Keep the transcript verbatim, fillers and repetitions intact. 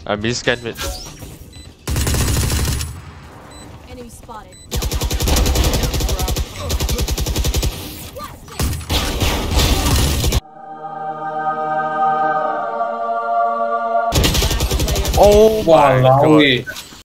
I'm mid scan mid. Enemy spotted. Oh my god.